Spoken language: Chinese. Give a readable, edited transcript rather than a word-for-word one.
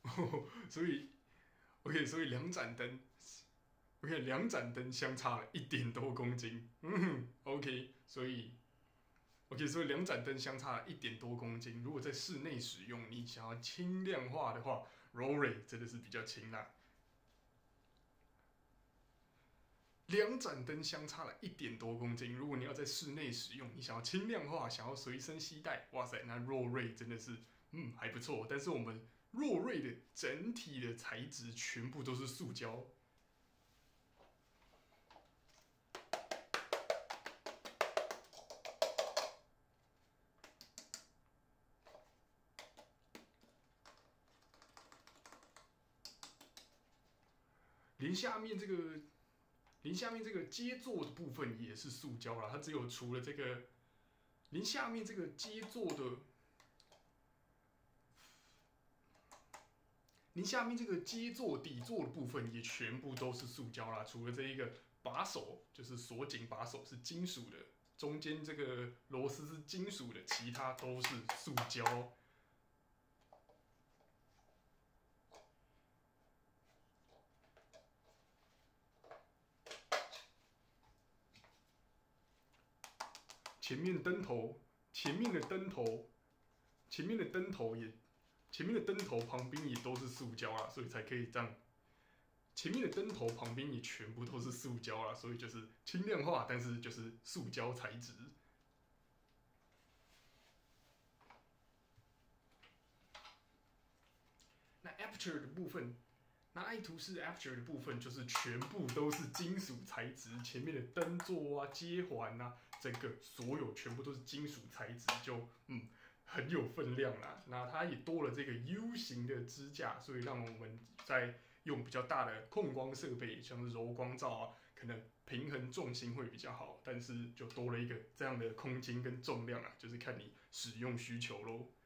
所以 OK，所以两盏灯，OK，两盏灯相差了1点多公斤。OK，所以两盏灯相差了1点多公斤。如果在室内使用，你想要轻量化的话，Rollray 真的是比较轻啦。两盏灯相差了1点多公斤。如果你要在室内使用，你想要轻量化，想要随身携带，哇塞，那若瑞真的是还不错。但是我们若瑞的整体的材质全部都是塑胶。连下面这个接座的部分也是塑胶啦，它只有除了这个，连下面这个接座的，连下面这个接座底座的部分也全部都是塑胶啦，除了这一个把手，就是锁紧把手是金属的，中间这个螺丝是金属的，其他都是塑胶。前面灯头，前面的灯头，前面的灯头也，前面的灯头旁边也都是塑胶啦，所以才可以这样。前面的灯头旁边也全部都是塑胶啦，所以就是轻量化，但是就是塑胶材质。那 aperture 的部分，那爱图仕 aperture 的部分就是全部都是金属材质，前面的灯座啊、接环啊，整个所有全部都是金属材质，就很有分量啦。那它也多了这个 U 型的支架，所以让我们在用比较大的控光设备，像是柔光罩啊，可能平衡重心会比较好，但是就多了一个这样的空间跟重量啊，就是看你使用需求咯。